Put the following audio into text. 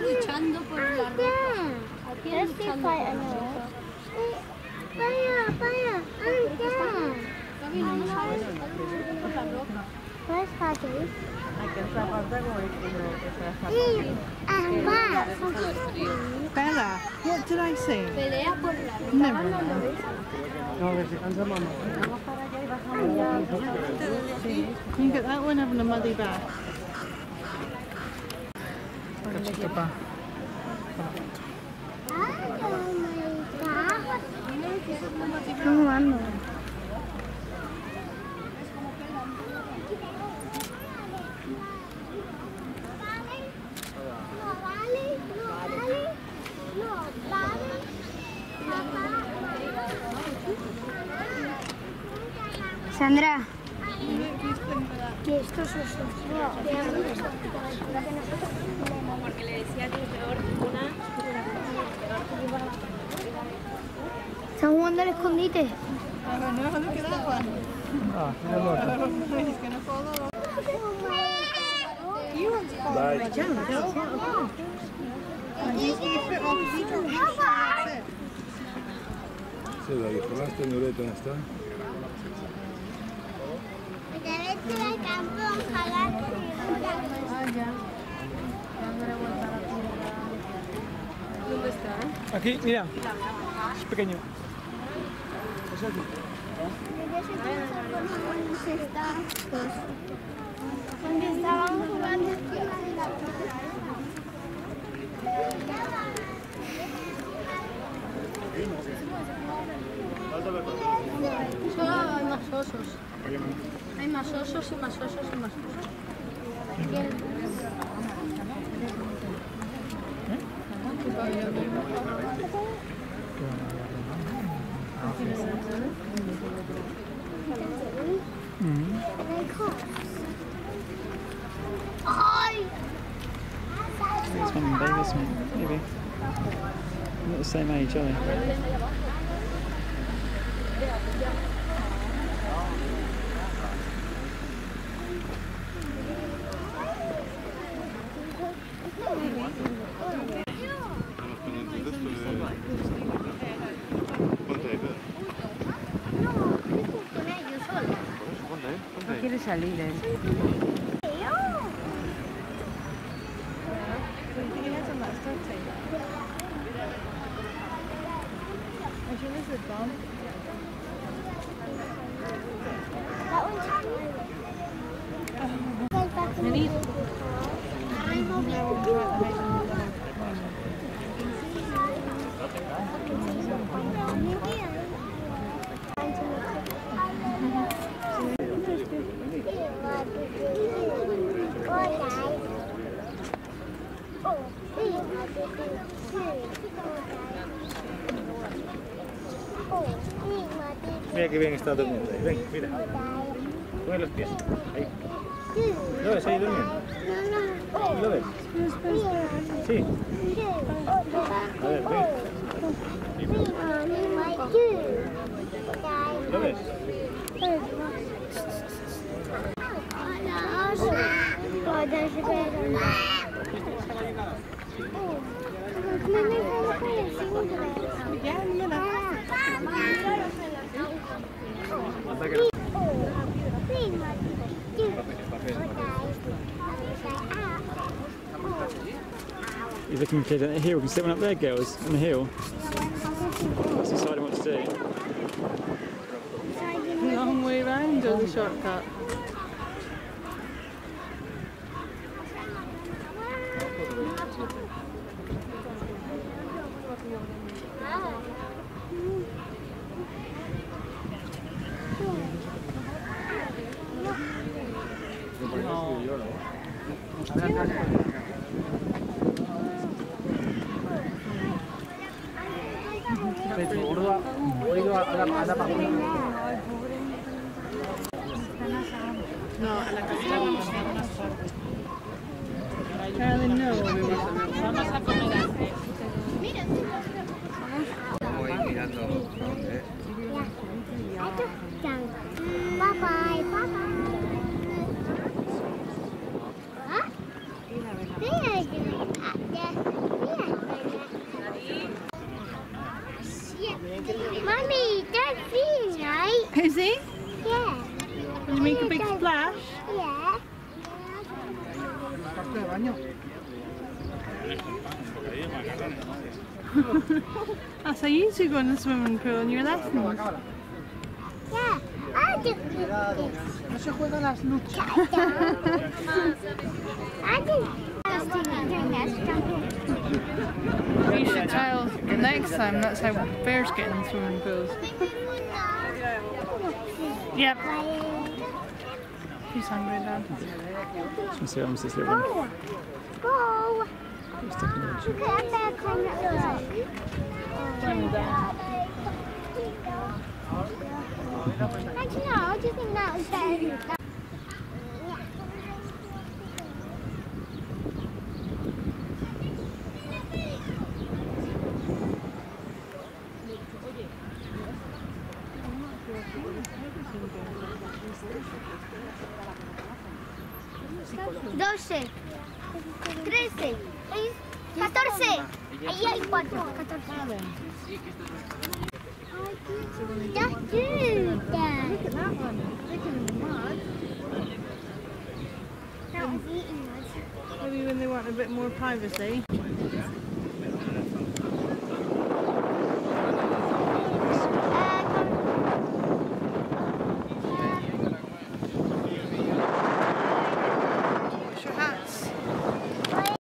luchando por la ropa. Aquí luchando por la ropa. Vaya, Gaby, no sabes por la ropa. ¿Puedes fácil? Bella, what did I say? Pelea por la ropa. Never ¿No lo mind. ves? No, que se cansa mamá. You can get that one having a muddy bath. Cachito pa. Están jugando. Sandra, que estos osos, Porque le decía que peor una. están jugando al escondite. I don't know, look at that one. Ah, mira el otro. He's going to fall off. You want to fall Bye. off? And he's going to fit off his feet. That's it. Se la disparaste, Nureta, ¿dónde está? ¿Dónde está? Aquí, mira. Es pequeño. Donde estaban jugando. Hay más osos. Hay más osos y más osos y más osos. It's one in Vegas, maybe. Not the same age, are they? No quiere salir él. Mira que bien está durmiendo ahí. Ven, mira. Mueve los pies. Ahí. ¿Lo ves ahí durmiendo? ¿Lo ves? Sí. A ver, ven. ¿Lo ves? Anda que... You're looking kids at the hill. Can you sit one up there, girls? On the hill? That's deciding what to do. Long way round or the shortcut? No, a la casita Carolyn, no, vamos a comer antes. Estamos ahí mirando dónde es. Bye bye, bye bye. ¿Ah? Mira, Cuarto de baño. That's how you two go in the swimming pool in your lessons. Yeah, I do. No se juegan las luchas. I do. You should tell the next time that's how bears get in swimming pools. Yep. He's hungry, Dad. Ska se om Cecilia vill. Go. Go. Look at that kind of Actually, no, I just think that was better. $12, $13, $14. Ahí hay 4. 14. That's cute. Look at that one. Digging in the mud. That was eating us. Maybe when they want a bit more privacy.